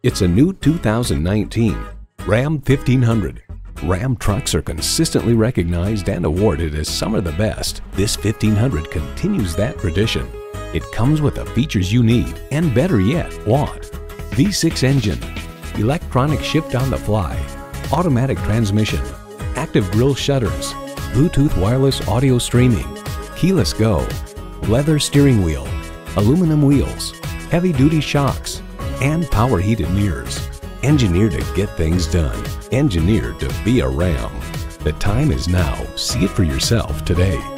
It's a new 2019 Ram 1500. Ram trucks are consistently recognized and awarded as some of the best. This 1500 continues that tradition. It comes with the features you need, and better yet, want. V6 engine, electronic shift on the fly, automatic transmission, active grille shutters, Bluetooth wireless audio streaming, keyless go, leather steering wheel, aluminum wheels, heavy-duty shocks, and power heated mirrors. Engineered to get things done. Engineered to be a Ram. The time is now. See it for yourself today.